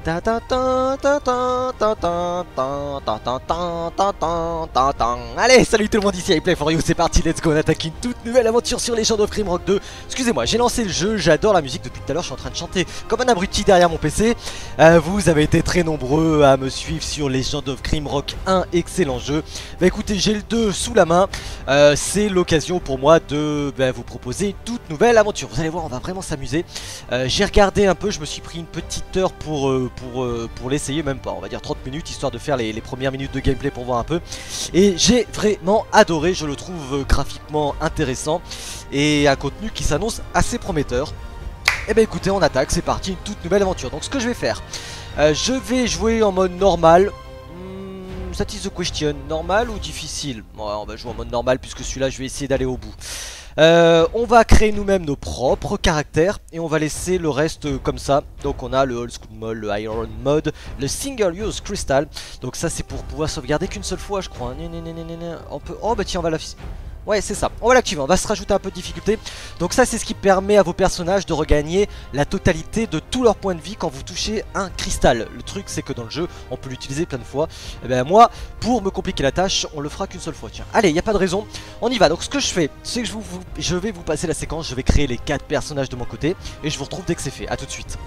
Allez, salut tout le monde, ici iPlay4You, c'est parti, let's go, on attaque une toute nouvelle aventure sur Legend of Grimrock 2. Excusez-moi, j'ai lancé le jeu, j'adore la musique depuis tout à l'heure, je suis en train de chanter comme un abruti derrière mon PC. Vous avez été très nombreux à me suivre sur Legend of Grimrock 1, excellent jeu. Bah écoutez, j'ai le 2 sous la main, c'est l'occasion pour moi de vous proposer une toute nouvelle aventure. Vous allez voir, on va vraiment s'amuser. J'ai regardé un peu, je me suis pris une petite heure pour l'essayer, même pas, on va dire 30 minutes, histoire de faire les premières minutes de gameplay pour voir un peu. Et j'ai vraiment adoré, je le trouve graphiquement intéressant et un contenu qui s'annonce assez prometteur. Et bah écoutez, on attaque, c'est parti, une toute nouvelle aventure. Donc ce que je vais faire, je vais jouer en mode normal. That is the question, normal ou difficile? Ouais, on va jouer en mode normal puisque celui-là je vais essayer d'aller au bout. On va créer nous-mêmes nos propres caractères et on va laisser le reste comme ça. Donc on a le Old School Mode, le Iron Mode, le Single Use Crystal. Donc ça c'est pour pouvoir sauvegarder qu'une seule fois je crois. On peut... Oh bah tiens, on va la... Ouais, c'est ça, on va l'activer, on va se rajouter un peu de difficulté. Donc ça c'est ce qui permet à vos personnages de regagner la totalité de tous leurs points de vie quand vous touchez un cristal. Le truc c'est que dans le jeu on peut l'utiliser plein de fois. Et ben moi, pour me compliquer la tâche, on le fera qu'une seule fois. Tiens, allez, il n'y a pas de raison, on y va. Donc ce que je fais, c'est que je vais vous passer la séquence. Je vais créer les 4 personnages de mon côté et je vous retrouve dès que c'est fait, à tout de suite.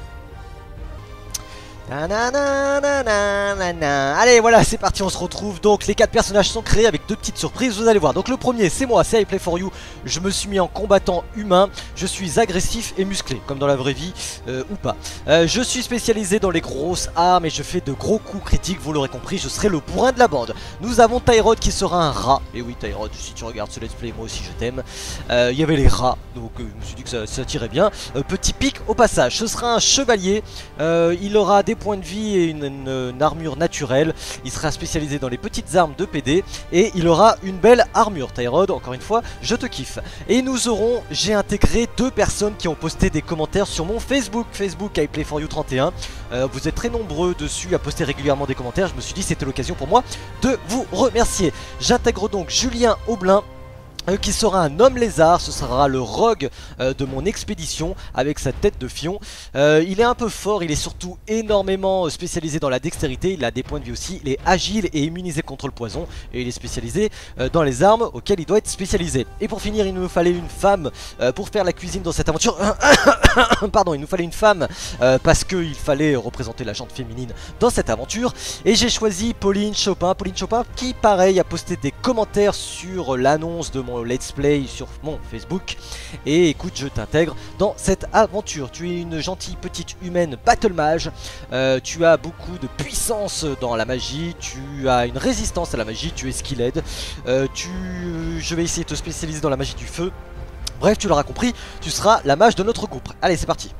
Allez, voilà, c'est parti, on se retrouve. Donc les 4 personnages sont créés avec 2 petites surprises, vous allez voir. Donc le premier c'est moi, c'est iPlay4You. Je me suis mis en combattant humain. Je suis agressif et musclé, comme dans la vraie vie, ou pas. Je suis spécialisé dans les grosses armes et je fais de gros coups critiques, vous l'aurez compris, je serai le bourrin de la bande. Nous avons Tyrod qui sera un rat. Et oui Tyrod, si tu regardes ce let's play, moi aussi je t'aime. Il y avait les rats, donc je me suis dit que ça tirait bien. Petit pic au passage, ce sera un chevalier. Il aura des points de vie et une armure naturelle. Il sera spécialisé dans les petites armes de PD et il aura une belle armure. Tyrod, encore une fois, je te kiffe. Et nous aurons, j'ai intégré 2 personnes qui ont posté des commentaires sur mon Facebook iPlay4You31. Vous êtes très nombreux dessus à poster régulièrement des commentaires. Je me suis dit c'était l'occasion pour moi de vous remercier. J'intègre donc Julien Aublin, qui sera un homme lézard. Ce sera le rogue de mon expédition avec sa tête de fion. Il est un peu fort, il est surtout énormément spécialisé dans la dextérité. Il a des points de vie aussi, il est agile et immunisé contre le poison. Et il est spécialisé dans les armes auxquelles il doit être spécialisé. Et pour finir, il nous fallait une femme pour faire la cuisine dans cette aventure. Pardon, il nous fallait une femme parce qu'il fallait représenter la jante féminine dans cette aventure. Et j'ai choisi Pauline Chopin. Pauline Chopin qui pareil a posté des commentaires sur l'annonce de mon let's play sur mon Facebook. Et écoute, je t'intègre dans cette aventure. Tu es une gentille petite humaine battle mage. Tu as beaucoup de puissance dans la magie. Tu as une résistance à la magie. Tu es skilled. Je vais essayer de te spécialiser dans la magie du feu. Bref, tu l'auras compris, tu seras la mage de notre groupe. Allez, c'est parti.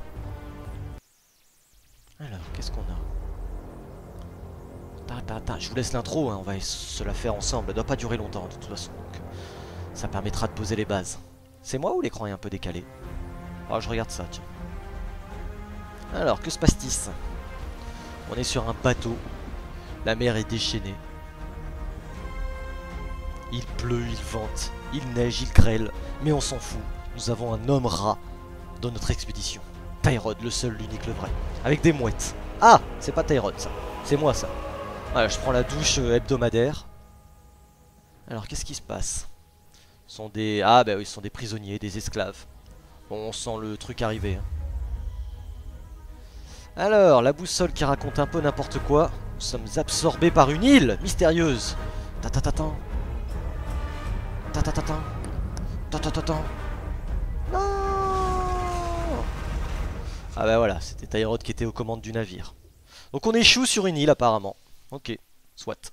Alors, qu'est-ce qu'on a? Je vous laisse l'intro, hein, on va se la faire ensemble. Elle doit pas durer longtemps de toute façon. Donc, ça permettra de poser les bases. C'est moi ou l'écran est un peu décalé? Oh, je regarde ça, tiens. Alors, que se passe-t-il? On est sur un bateau. La mer est déchaînée. Il pleut, il vente, il neige, il grêle. Mais on s'en fout. Nous avons un homme rat dans notre expédition. Tyrod, le seul, l'unique, le vrai. Avec des mouettes. Ah, c'est pas Tyrod ça. C'est moi ça. Voilà, je prends la douche hebdomadaire. Alors, qu'est-ce qui se passe? Ce sont des... Ah bah oui, ce sont des prisonniers, des esclaves. Bon, on sent le truc arriver. Alors, la boussole qui raconte un peu n'importe quoi. Nous sommes absorbés par une île mystérieuse. Ta-ta-ta-tan. Ta-ta-ta-tan. Ta-ta-ta-tan. Non. Ah bah voilà, c'était Tyrod qui était aux commandes du navire. Donc on échoue sur une île apparemment. Ok, soit.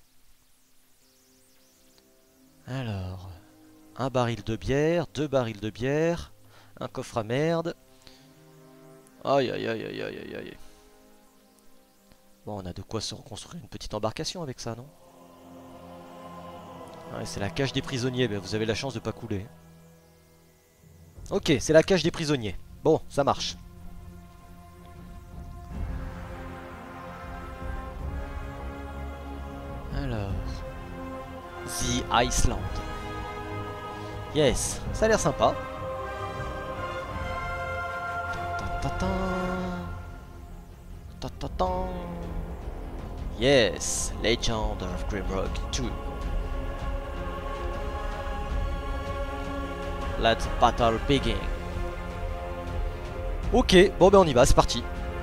Alors, un baril de bière, 2 barils de bière, un coffre à merde. Aïe aïe aïe aïe aïe aïe aïe. Bon, on a de quoi se reconstruire une petite embarcation avec ça, non? Ouais, c'est la cage des prisonniers, mais vous avez la chance de pas couler. Ok, c'est la cage des prisonniers. Bon, ça marche. Alors... The Iceland. Yes, ça a l'air sympa. ta, ta, ta. Yes, Legend of Grimrock 2. Let's battle begin. Ok, bon ben on y va, c'est parti.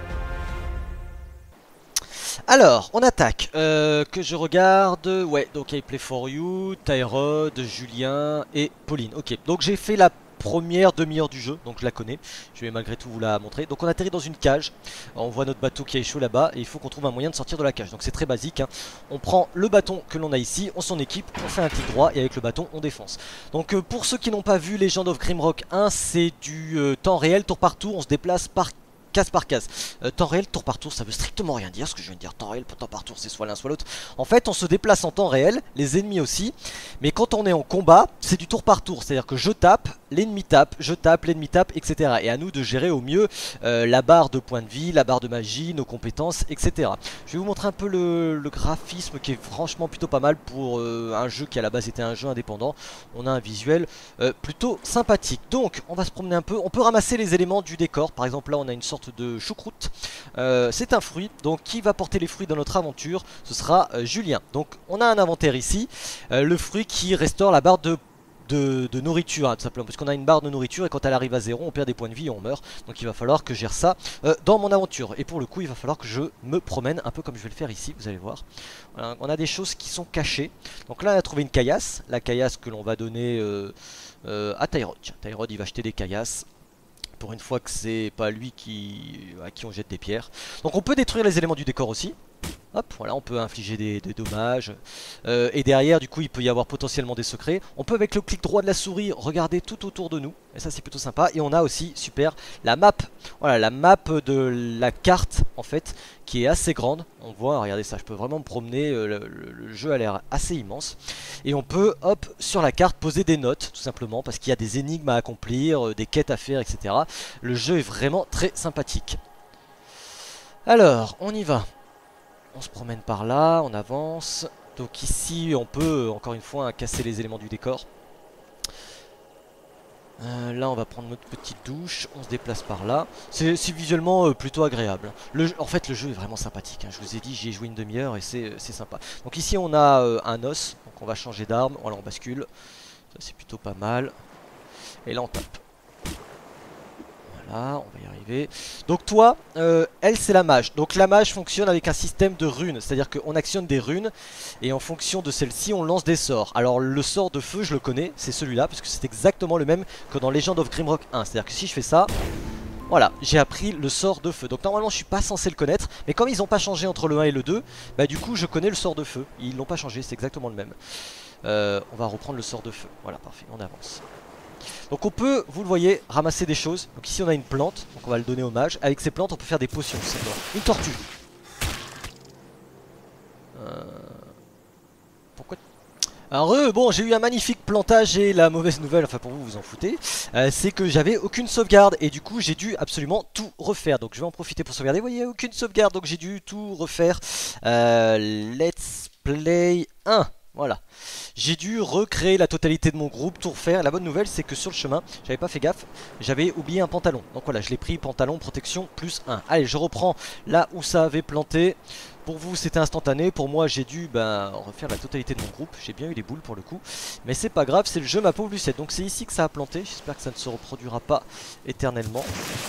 Alors, on attaque. Que je regarde. Ouais, donc I Play For You, Tyrod, Julien et Pauline. Ok, donc j'ai fait la première demi-heure du jeu, donc je la connais. Je vais malgré tout vous la montrer. Donc on atterrit dans une cage. On voit notre bateau qui a échoué là-bas et il faut qu'on trouve un moyen de sortir de la cage. Donc c'est très basique, hein. On prend le bâton que l'on a ici, on s'en équipe, on fait un clic droit et avec le bâton on défonce. Donc pour ceux qui n'ont pas vu Legend of Grimrock 1, c'est du temps réel, tour par tour, on se déplace case par case. Temps réel, tour par tour, ça veut strictement rien dire ce que je viens de dire. Temps réel, temps par tour, c'est soit l'un soit l'autre. En fait, on se déplace en temps réel, les ennemis aussi. Mais quand on est en combat, c'est du tour par tour. C'est-à-dire que je tape, l'ennemi tape, je tape, l'ennemi tape, etc. Et à nous de gérer au mieux la barre de points de vie, la barre de magie, nos compétences, etc. Je vais vous montrer un peu le graphisme qui est franchement plutôt pas mal pour un jeu qui à la base était un jeu indépendant. On a un visuel plutôt sympathique. Donc, on va se promener un peu. On peut ramasser les éléments du décor. Par exemple, là, on a une sorte de choucroute. C'est un fruit, donc qui va porter les fruits dans notre aventure? Ce sera Julien. Donc on a un inventaire ici, le fruit qui restaure la barre de nourriture, hein, tout simplement, parce qu'on a une barre de nourriture et quand elle arrive à 0 on perd des points de vie et on meurt. Donc il va falloir que je gère ça dans mon aventure. Et pour le coup il va falloir que je me promène un peu comme je vais le faire ici, vous allez voir. Voilà, on a des choses qui sont cachées. Donc là on a trouvé une caillasse, la caillasse que l'on va donner à Tyrod. Tyrod il va acheter des caillasses. Pour une fois que c'est pas lui à qui on jette des pierres. Donc on peut détruire les éléments du décor aussi. Hop, voilà, on peut infliger des dommages. Et derrière, du coup, il peut y avoir potentiellement des secrets. On peut, avec le clic droit de la souris, regarder tout autour de nous. Et ça, c'est plutôt sympa. Et on a aussi, super, la map. Voilà, la map de la carte, en fait, qui est assez grande. On voit, regardez ça, je peux vraiment me promener. Le jeu a l'air assez immense. Et on peut, hop, sur la carte, poser des notes, tout simplement, parce qu'il y a des énigmes à accomplir, des quêtes à faire, etc. Le jeu est vraiment très sympathique. Alors, on y va. On se promène par là, on avance. Donc ici on peut encore une fois casser les éléments du décor. Là on va prendre notre petite douche, on se déplace par là. C'est visuellement plutôt agréable. En fait le jeu est vraiment sympathique, hein. Je vous ai dit j'y ai joué une demi-heure et c'est sympa. Donc ici on a un os, donc on va changer d'arme, voilà on bascule. Ça c'est plutôt pas mal. Et là on tape. Voilà, on va y arriver. Donc toi, elle c'est la mage. Donc la mage fonctionne avec un système de runes. C'est-à-dire qu'on actionne des runes et en fonction de celle-ci on lance des sorts. Alors le sort de feu je le connais, c'est celui-là, parce que c'est exactement le même que dans Legend of Grimrock 1. C'est-à-dire que si je fais ça, voilà, j'ai appris le sort de feu. Donc normalement je suis pas censé le connaître, mais comme ils n'ont pas changé entre le 1 et le 2, bah du coup je connais le sort de feu. Ils l'ont pas changé, c'est exactement le même. On va reprendre le sort de feu. Voilà, parfait, on avance. Donc on peut, vous le voyez, ramasser des choses. Donc ici on a une plante, donc on va le donner au mage. Avec ces plantes on peut faire des potions. Une tortue. Pourquoi? Alors bon, j'ai eu un magnifique plantage et la mauvaise nouvelle, enfin pour vous vous en foutez, c'est que j'avais aucune sauvegarde et du coup j'ai dû absolument tout refaire. Donc je vais en profiter pour sauvegarder. Vous voyez, aucune sauvegarde, donc j'ai dû tout refaire. Let's play 1. Voilà, j'ai dû recréer la totalité de mon groupe, tout refaire. La bonne nouvelle c'est que sur le chemin, j'avais pas fait gaffe, j'avais oublié un pantalon. Donc voilà, je l'ai pris, pantalon, protection, plus 1. Allez, je reprends là où ça avait planté. Pour vous c'était instantané, pour moi j'ai dû refaire la totalité de mon groupe. J'ai bien eu les boules pour le coup, mais c'est pas grave, c'est le jeu ma pauvre Lucette. Donc c'est ici que ça a planté, j'espère que ça ne se reproduira pas éternellement.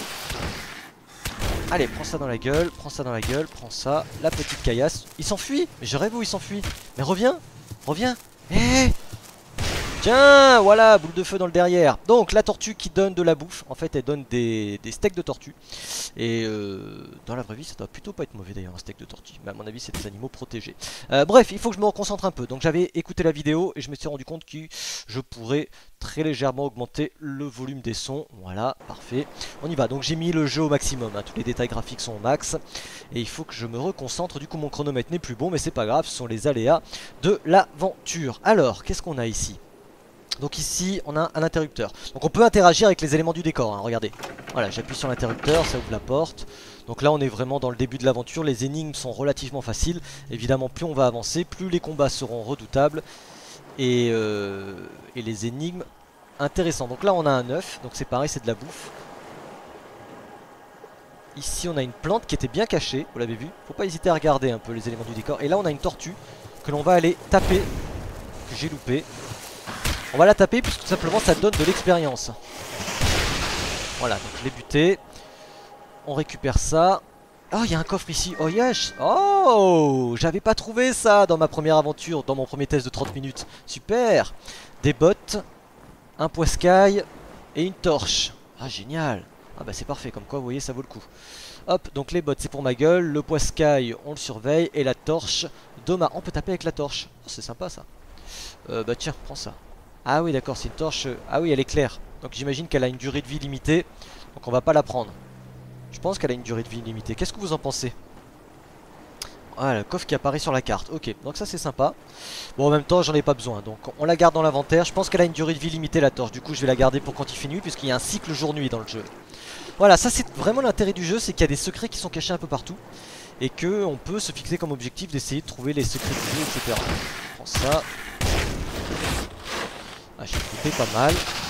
Allez, prends ça dans la gueule, prends ça dans la gueule, prends ça, la petite caillasse. Il s'enfuit, mais je rêve où il s'enfuit. Mais reviens. Reviens. Hé. Tiens, voilà, boule de feu dans le derrière. Donc la tortue qui donne de la bouffe. En fait elle donne des steaks de tortue. Et dans la vraie vie ça doit plutôt pas être mauvais d'ailleurs un steak de tortue. Mais à mon avis c'est des animaux protégés. Bref, il faut que je me reconcentre un peu. Donc j'avais écouté la vidéo et je me suis rendu compte que je pourrais très légèrement augmenter le volume des sons. Voilà, parfait. On y va. Donc j'ai mis le jeu au maximum, hein. Tous les détails graphiques sont au max. Et il faut que je me reconcentre. Du coup mon chronomètre n'est plus bon, mais c'est pas grave, ce sont les aléas de l'aventure. Alors, qu'est-ce qu'on a ici? Donc ici on a un interrupteur. Donc on peut interagir avec les éléments du décor, hein. Regardez. Voilà, j'appuie sur l'interrupteur, ça ouvre la porte. Donc là on est vraiment dans le début de l'aventure. Les énigmes sont relativement faciles. Évidemment plus on va avancer, plus les combats seront redoutables. Et les énigmes intéressants. Donc là on a un œuf, donc c'est pareil, c'est de la bouffe. Ici on a une plante qui était bien cachée, vous l'avez vu. Faut pas hésiter à regarder un peu les éléments du décor. Et là on a une tortue que l'on va aller taper, que j'ai loupé. On va la taper puisque tout simplement ça donne de l'expérience. Voilà, donc je l'ai buté. On récupère ça. Oh, il y a un coffre ici. Oh yes. Oh, j'avais pas trouvé ça dans ma première aventure, dans mon premier test de 30 minutes. Super. Des bottes, un poiscaille et une torche. Ah, génial. Ah bah c'est parfait, comme quoi vous voyez ça vaut le coup. Hop, donc les bottes c'est pour ma gueule, le poiscaille on le surveille et la torche, Doma, on peut taper avec la torche. Oh, c'est sympa ça. Bah tiens, prends ça. Ah oui d'accord, c'est une torche, ah oui elle est claire. Donc j'imagine qu'elle a une durée de vie limitée, donc on va pas la prendre. Je pense qu'elle a une durée de vie limitée, qu'est-ce que vous en pensez? Ah, le coffre qui apparaît sur la carte, ok, donc ça c'est sympa. Bon en même temps j'en ai pas besoin, donc on la garde dans l'inventaire. Je pense qu'elle a une durée de vie limitée la torche, du coup je vais la garder pour quand il fait nuit, puisqu'il y a un cycle jour-nuit dans le jeu. Voilà, ça c'est vraiment l'intérêt du jeu, c'est qu'il y a des secrets qui sont cachés un peu partout. Et qu'on peut se fixer comme objectif d'essayer de trouver les secrets du jeu, etc. Je prends ça. Ah, j'ai coupé pas mal.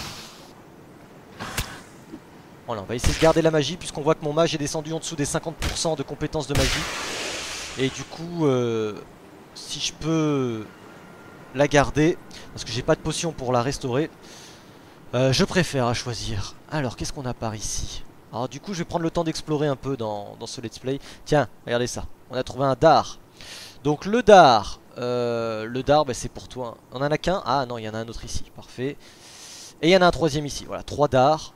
Voilà, on va essayer de garder la magie, puisqu'on voit que mon mage est descendu en dessous des 50% de compétences de magie. Et du coup, si je peux la garder, parce que j'ai pas de potion pour la restaurer, je préfère à choisir. Alors, qu'est-ce qu'on a par ici? Alors du coup je vais prendre le temps d'explorer un peu dans ce let's play. Tiens, regardez ça, on a trouvé un dard. Donc le dard, bah, c'est pour toi. On en a qu'un? Ah non, il y en a un autre ici, parfait. Et il y en a un troisième ici, voilà, 3 dards.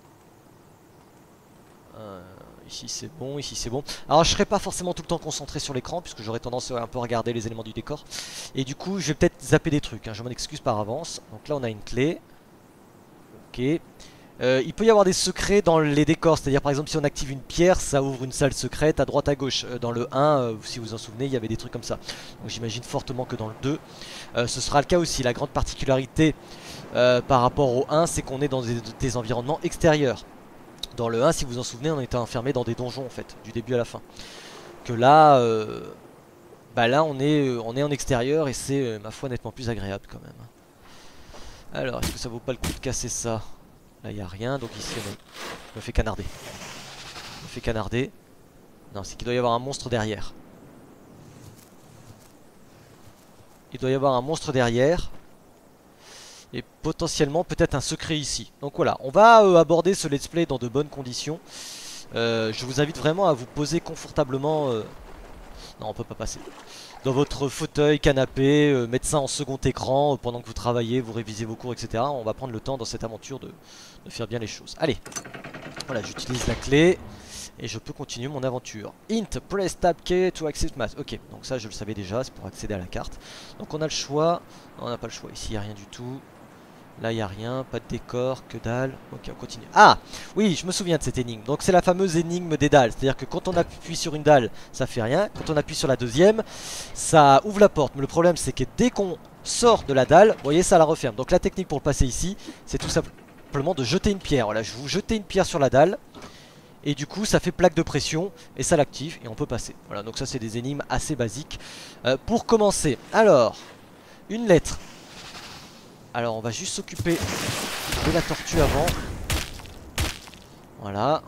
Ici c'est bon, ici c'est bon. Alors je serai pas forcément tout le temps concentré sur l'écran, puisque j'aurais tendance à un peu regarder les éléments du décor. Et du coup je vais peut-être zapper des trucs, hein. Je m'en excuse par avance. Donc là on a une clé. Ok. Il peut y avoir des secrets dans les décors, c'est-à-dire par exemple si on active une pierre, ça ouvre une salle secrète à droite à gauche. Dans le 1, si vous vous en souvenez, il y avait des trucs comme ça. Donc j'imagine fortement que dans le 2, ce sera le cas aussi. La grande particularité par rapport au 1, c'est qu'on est dans des environnements extérieurs. Dans le 1, si vous vous en souvenez, on était enfermé dans des donjons en fait, du début à la fin. Que là, bah là on est en extérieur et c'est ma foi nettement plus agréable quand même. Alors, est-ce que ça vaut pas le coup de casser ça? Là il n'y a rien, donc ici on me fait canarder. Me fait canarder. Non, c'est qu'il doit y avoir un monstre derrière. Il doit y avoir un monstre derrière. Et potentiellement peut-être un secret ici. Donc voilà, on va aborder ce let's play dans de bonnes conditions. Je vous invite vraiment à vous poser confortablement. Non, on peut pas passer. Dans votre fauteuil, canapé, mettre ça en second écran pendant que vous travaillez, vous révisez vos cours, etc. On va prendre le temps dans cette aventure de faire bien les choses. Allez, voilà, j'utilise la clé et je peux continuer mon aventure. Int, press tab key to access map. Ok, donc ça je le savais déjà, c'est pour accéder à la carte. Donc on a le choix. Non, on n'a pas le choix, ici il n'y a rien du tout. Là il n'y a rien, pas de décor, que dalle. Ok, on continue. Ah oui, je me souviens de cette énigme. Donc c'est la fameuse énigme des dalles. C'est à dire que quand on appuie sur une dalle, ça fait rien. Quand on appuie sur la deuxième, ça ouvre la porte. Mais le problème c'est que dès qu'on sort de la dalle, vous voyez, ça la referme. Donc la technique pour le passer ici, c'est tout simplement de jeter une pierre. Voilà, je vous jeter une pierre sur la dalle. Et du coup ça fait plaque de pression et ça l'active et on peut passer. Voilà, donc ça c'est des énigmes assez basiques. Pour commencer, alors, une lettre. Alors on va juste s'occuper de la tortue avant. Voilà.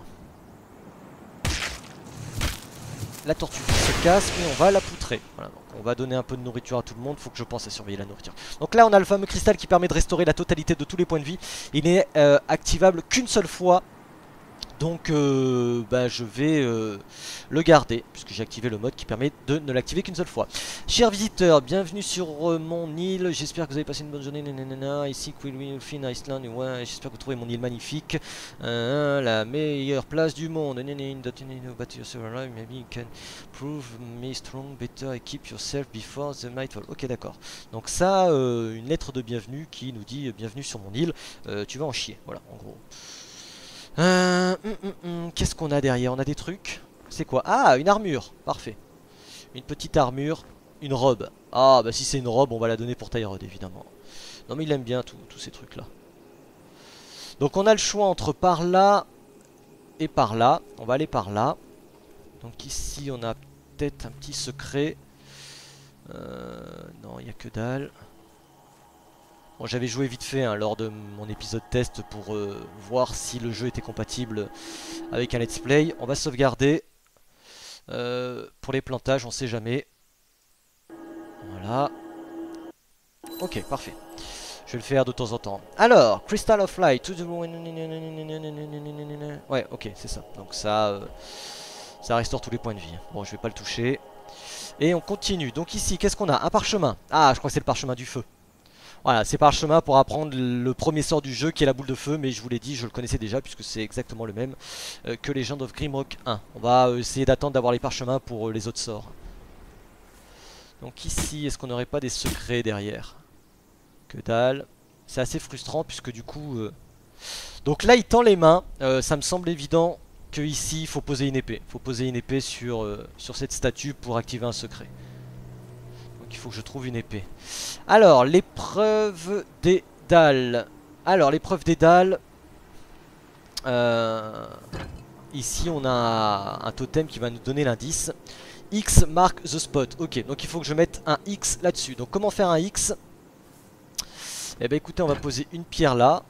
La tortue se casse mais on va la poutrer. Voilà, donc on va donner un peu de nourriture à tout le monde. Faut que je pense à surveiller la nourriture. Donc là on a le fameux cristal qui permet de restaurer la totalité de tous les points de vie. Il n'est activable qu'une seule fois. Donc bah, je vais le garder, puisque j'ai activé le mode qui permet de ne l'activer qu'une seule fois. Chers visiteurs, bienvenue sur mon île. J'espère que vous avez passé une bonne journée. Ici, Queen Iceland. Ouais, j'espère que vous trouvez mon île magnifique. La meilleure place du monde. Maybe you can prove me strong, better, keep yourself before the night fall. Ok, d'accord. Donc ça, une lettre de bienvenue qui nous dit bienvenue sur mon île. Tu vas en chier. Voilà, en gros. Qu'est-ce qu'on a derrière? On a des trucs. C'est quoi? Ah, une armure. Parfait. Une petite armure. Une robe. Ah, bah si c'est une robe, on va la donner pour Tyrod, évidemment. Non, mais il aime bien tous ces trucs-là. Donc on a le choix entre par là et par là. On va aller par là. Donc ici, on a peut-être un petit secret. Non, il n'y a que dalle. Bon, j'avais joué vite fait hein, lors de mon épisode test pour voir si le jeu était compatible avec un let's play. On va sauvegarder. Pour les plantages, on sait jamais. Voilà. Ok, parfait. Je vais le faire de temps en temps. Alors, Crystal of Light. Ouais, ok, c'est ça. Donc ça restaure tous les points de vie. Bon, je vais pas le toucher. Et on continue. Donc ici, qu'est-ce qu'on a? Un parchemin. Ah, je crois que c'est le parchemin du feu. Voilà, c'est parchemin pour apprendre le premier sort du jeu qui est la boule de feu. Mais je vous l'ai dit, je le connaissais déjà puisque c'est exactement le même que Legend of Grimrock 1. On va essayer d'attendre d'avoir les parchemins pour les autres sorts. Donc ici, est-ce qu'on n'aurait pas des secrets derrière? Que dalle. C'est assez frustrant puisque du coup... Donc là, il tend les mains. Ça me semble évident que ici, il faut poser une épée. Il faut poser une épée sur cette statue pour activer un secret. Donc il faut que je trouve une épée. Alors, l'épreuve des dalles. Alors, l'épreuve des dalles... ici, on a un totem qui va nous donner l'indice. X marque the spot. Ok, donc il faut que je mette un X là-dessus. Donc comment faire un X? Eh ben écoutez, on va poser une pierre là.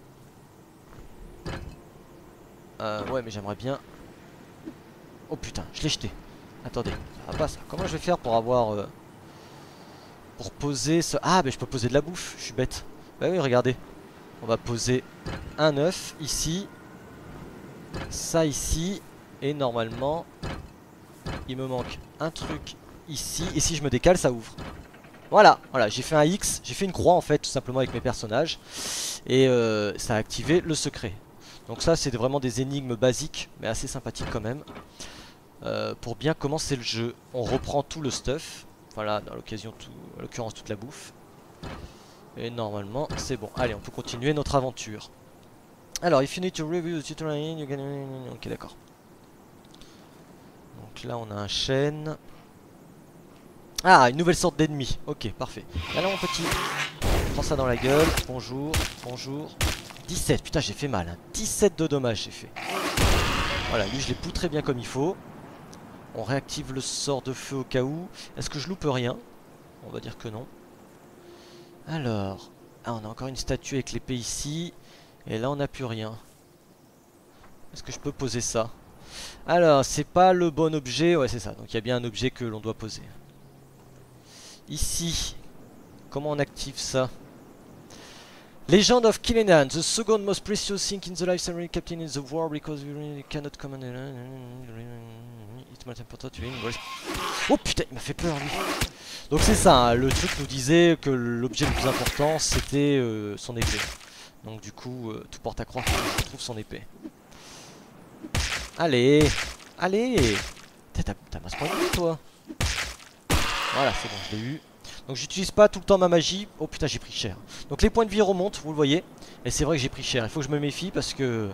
Ouais, mais j'aimerais bien... Oh putain, je l'ai jeté. Attendez, ça va pas ça. Comment je vais faire pour avoir... pour poser ce... Ah, ben je peux poser de la bouffe, je suis bête. Bah oui, regardez. On va poser un œuf ici. Ça ici. Et normalement... il me manque un truc ici. Et si je me décale, ça ouvre. Voilà, voilà, j'ai fait un X. J'ai fait une croix en fait, tout simplement avec mes personnages. Et ça a activé le secret. Donc ça, c'est vraiment des énigmes basiques, mais assez sympathiques quand même. Pour bien commencer le jeu, on reprend tout le stuff. Voilà, dans l'occasion, à l'occurrence toute la bouffe. Et normalement, c'est bon. Allez, on peut continuer notre aventure. Alors, if you need to review the tutorial, you can... Ok, d'accord. Donc là, on a un chêne. Ah, une nouvelle sorte d'ennemi. Ok, parfait. Alors, mon petit, prends ça dans la gueule. Bonjour, bonjour. 17, putain, j'ai fait mal. Hein. 17 de dommages, j'ai fait. Voilà, lui, je l'ai poutré bien comme il faut. On réactive le sort de feu au cas où. Est-ce que je loupe rien? On va dire que non. Alors, ah, on a encore une statue avec l'épée ici. Et là, on n'a plus rien. Est-ce que je peux poser ça? Alors, c'est pas le bon objet. Ouais, c'est ça. Donc, il y a bien un objet que l'on doit poser. Ici, comment on active ça? Legend of Kil'jaeden, the second most precious thing in the life ceremony captain in the war because we really cannot command it most important to him. Oh putain, il m'a fait peur lui. Donc c'est ça, hein, le truc nous disait que l'objet le plus important c'était son épée. Donc du coup, tout porte à croire qu'il trouve son épée. Allez, allez. T'as masse point de vie toi. Voilà, c'est bon, je l'ai eu. Donc j'utilise pas tout le temps ma magie. Oh putain, j'ai pris cher. Donc les points de vie remontent, vous le voyez. Et c'est vrai que j'ai pris cher. Il faut que je me méfie parce que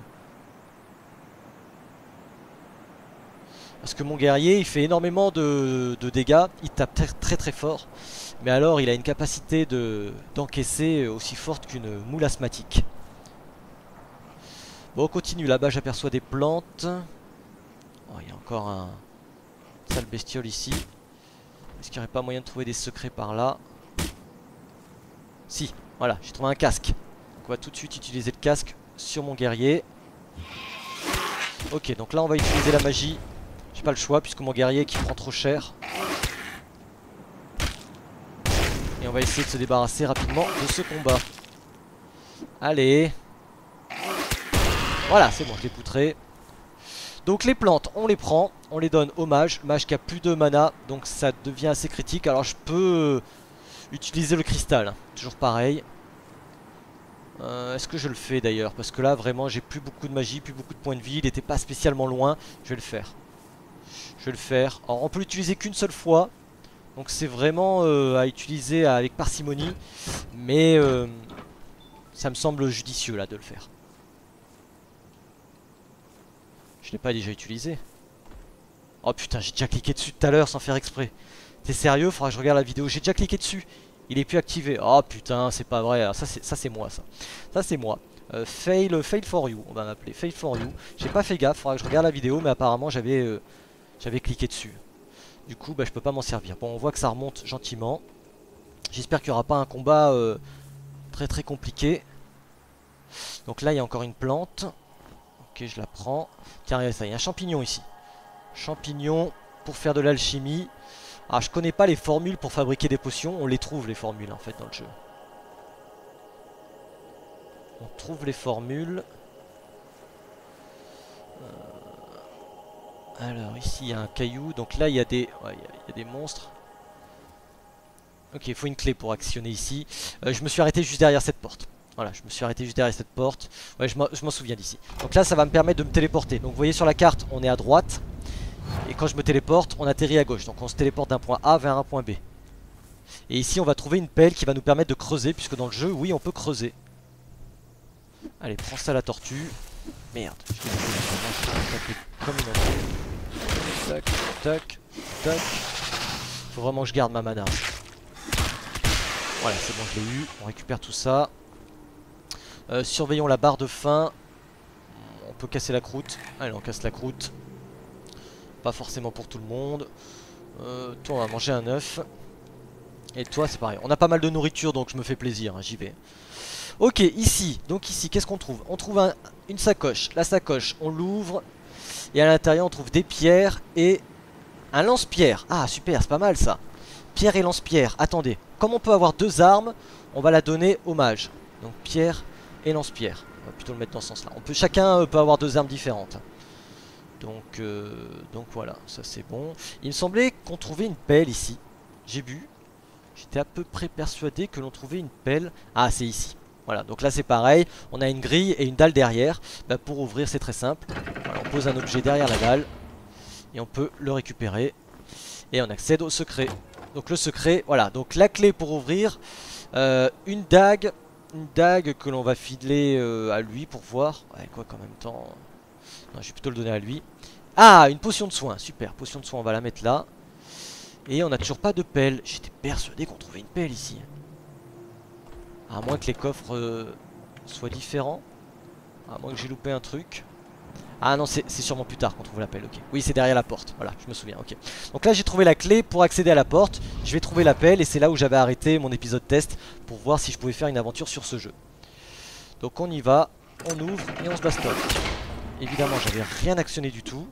mon guerrier il fait énormément de dégâts. Il tape très très fort. Mais alors il a une capacité d'encaisser aussi forte qu'une moule asthmatique. Bon, on continue. Là-bas j'aperçois des plantes. Oh, il y a encore un sale bestiole ici. Est-ce qu'il n'y aurait pas moyen de trouver des secrets par là? Si, voilà, j'ai trouvé un casque. Donc on va tout de suite utiliser le casque sur mon guerrier. Ok, donc là on va utiliser la magie. J'ai pas le choix puisque mon guerrier qui prend trop cher. Et on va essayer de se débarrasser rapidement de ce combat. Allez. Voilà, c'est bon, je l'ai poutré. Donc les plantes, on les prend, on les donne au mage. Mage qui a plus de mana, donc ça devient assez critique. Alors je peux utiliser le cristal, toujours pareil. Est-ce que je le fais d'ailleurs? Parce que là vraiment j'ai plus beaucoup de magie, plus beaucoup de points de vie. Il n'était pas spécialement loin, je vais le faire. Je vais le faire. Alors on peut l'utiliser qu'une seule fois. Donc c'est vraiment à utiliser avec parcimonie. Mais ça me semble judicieux là de le faire. Je l'ai pas déjà utilisé. Oh putain, j'ai déjà cliqué dessus tout à l'heure sans faire exprès. T'es sérieux? Faudra que je regarde la vidéo. J'ai déjà cliqué dessus. Il est plus activé. Oh putain, c'est pas vrai. Ça c'est moi ça. Ça c'est moi. Fail for you. On va m'appeler Fail for you. J'ai pas fait gaffe. Faudra que je regarde la vidéo, mais apparemment j'avais cliqué dessus. Du coup, bah, je peux pas m'en servir. Bon, on voit que ça remonte gentiment. J'espère qu'il n'y aura pas un combat très très compliqué. Donc là il y a encore une plante. Ok, je la prends. Tiens, regardez ça, il y a un champignon ici. Champignon pour faire de l'alchimie. Ah, je connais pas les formules pour fabriquer des potions. On les trouve les formules en fait dans le jeu. On trouve les formules. Alors ici il y a un caillou. Donc là il y a des, ouais, il y a des monstres. Ok, il faut une clé pour actionner ici. Je me suis arrêté juste derrière cette porte. Voilà, je me suis arrêté juste derrière cette porte. Ouais, je m'en souviens d'ici. Donc là, ça va me permettre de me téléporter. Donc vous voyez sur la carte, on est à droite. Et quand je me téléporte, on atterrit à gauche. Donc on se téléporte d'un point A vers un point B. Et ici, on va trouver une pelle qui va nous permettre de creuser. Puisque dans le jeu, oui, on peut creuser. Allez, prends ça la tortue. Merde, je vais taper comme une entrée. Tac, tac, tac. Faut vraiment que je garde ma mana. Voilà, c'est bon, je l'ai eu. On récupère tout ça. Surveillons la barre de faim. On peut casser la croûte. Allez, on casse la croûte. Pas forcément pour tout le monde. Toi, on va manger un œuf. Et toi, c'est pareil. On a pas mal de nourriture, donc je me fais plaisir. Hein, j'y vais. Ok, ici. Donc ici, qu'est-ce qu'on trouve? On trouve une sacoche. La sacoche, on l'ouvre. Et à l'intérieur, on trouve des pierres et un lance-pierre. Ah, super, c'est pas mal ça. Pierre et lance-pierre. Attendez. Comme on peut avoir deux armes, on va la donner au mage. Donc pierre et lance-pierre. On va plutôt le mettre dans ce sens-là. Chacun peut avoir deux armes différentes. Donc voilà, ça c'est bon. Il me semblait qu'on trouvait une pelle ici. J'ai vu. J'étais à peu près persuadé que l'on trouvait une pelle. Ah, c'est ici. Voilà, donc là c'est pareil. On a une grille et une dalle derrière. Bah, pour ouvrir, c'est très simple. Voilà, on pose un objet derrière la dalle. Et on peut le récupérer. Et on accède au secret. Donc le secret, voilà. Donc la clé pour ouvrir. Une dague que l'on va filer à lui pour voir. Ouais, quoi qu'en même temps... Non, je vais plutôt le donner à lui. Ah, une potion de soin. Super, potion de soin, on va la mettre là. Et on n'a toujours pas de pelle. J'étais persuadé qu'on trouvait une pelle ici. À moins que les coffres soient différents. À moins que j'ai loupé un truc. Ah non, c'est sûrement plus tard qu'on trouve la pelle, ok. Oui, c'est derrière la porte, voilà, je me souviens, ok. Donc là, j'ai trouvé la clé pour accéder à la porte. Je vais trouver la pelle et c'est là où j'avais arrêté mon épisode test pour voir si je pouvais faire une aventure sur ce jeu. Donc on y va, on ouvre et on se bastonne. Évidemment, j'avais rien actionné du tout.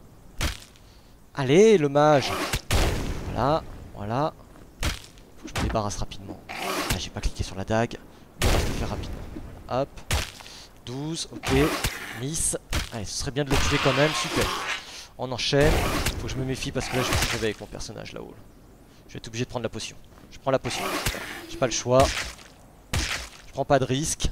Allez, le mage. Voilà, voilà. Faut que je me débarrasse rapidement. Ah, j'ai pas cliqué sur la dague. On va se le faire rapidement. Hop. 12, ok. Miss. Allez, ce serait bien de le tuer quand même, super. On enchaîne. Faut que je me méfie parce que là je vais me retrouver avec mon personnage là-haut. Je vais être obligé de prendre la potion. Je prends la potion. J'ai pas le choix. Je prends pas de risque.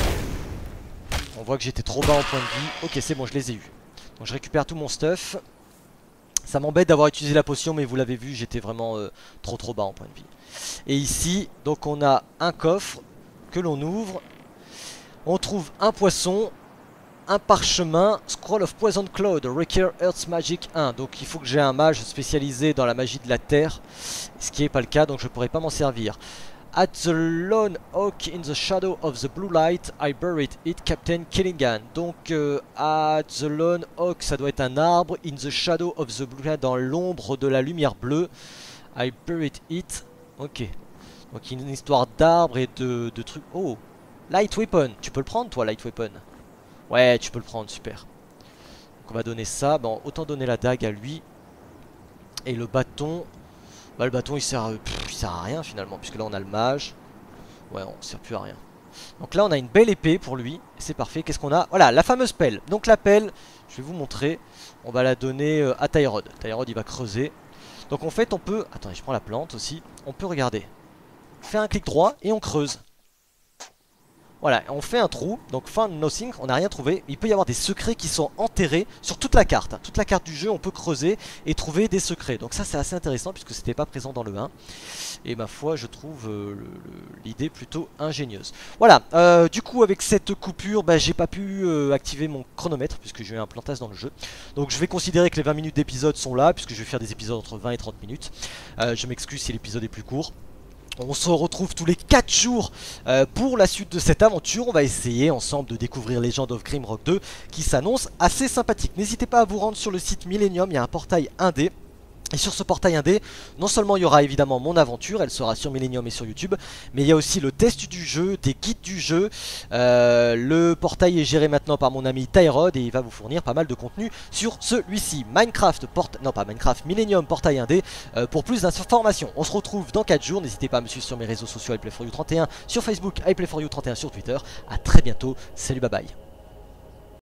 On voit que j'étais trop bas en point de vie. Ok, c'est bon, je les ai eus. Donc je récupère tout mon stuff. Ça m'embête d'avoir utilisé la potion, mais vous l'avez vu, j'étais vraiment trop bas en point de vie. Et ici, donc on a un coffre que l'on ouvre. On trouve un poisson, un parchemin, Scroll of Poison Cloud, Require Earth's Magic 1. Donc il faut que j'ai un mage spécialisé dans la magie de la terre, ce qui n'est pas le cas, donc je ne pourrai pas m'en servir. At the Lone Oak in the shadow of the blue light, I buried it, Captain Killingan. Donc at the Lone Oak, ça doit être un arbre. In the shadow of the blue light, dans l'ombre de la lumière bleue, I buried it. Ok. Donc une histoire d'arbre et de trucs. Oh, Light Weapon. Tu peux le prendre toi, Light Weapon? Ouais, tu peux le prendre, super. Donc on va donner ça. Bon, autant donner la dague à lui. Et le bâton. Bah le bâton il sert à rien finalement, puisque là on a le mage. Ouais, on sert plus à rien. Donc là on a une belle épée pour lui, c'est parfait. Qu'est-ce qu'on a? Voilà, la fameuse pelle. Donc la pelle, je vais vous montrer. On va la donner à Tyrod. Tyrod il va creuser. Donc en fait on peut... Attendez, je prends la plante aussi. On peut regarder. Fait un clic droit et on creuse. Voilà, on fait un trou, donc found nothing, on n'a rien trouvé. Il peut y avoir des secrets qui sont enterrés sur toute la carte. Toute la carte du jeu, on peut creuser et trouver des secrets. Donc ça c'est assez intéressant puisque c'était pas présent dans le 1. Et ma foi, je trouve l'idée plutôt ingénieuse. Voilà, du coup avec cette coupure, bah, j'ai pas pu activer mon chronomètre puisque j'ai eu un plantage dans le jeu. Donc je vais considérer que les 20 minutes d'épisode sont là puisque je vais faire des épisodes entre 20 et 30 minutes. Je m'excuse si l'épisode est plus court. On se retrouve tous les 4 jours pour la suite de cette aventure. On va essayer ensemble de découvrir Legend of Grimrock 2 qui s'annonce assez sympathique. N'hésitez pas à vous rendre sur le site Millennium, il y a un portail indé. Et sur ce portail indé, non seulement il y aura évidemment mon aventure, elle sera sur Millennium et sur YouTube, mais il y a aussi le test du jeu, des guides du jeu. Le portail est géré maintenant par mon ami Tyrod et il va vous fournir pas mal de contenu sur celui-ci. Millennium portail indé pour plus d'informations. On se retrouve dans 4 jours, n'hésitez pas à me suivre sur mes réseaux sociaux iPlay4You31, sur Facebook iPlay4You31, sur Twitter. A très bientôt, salut bye bye.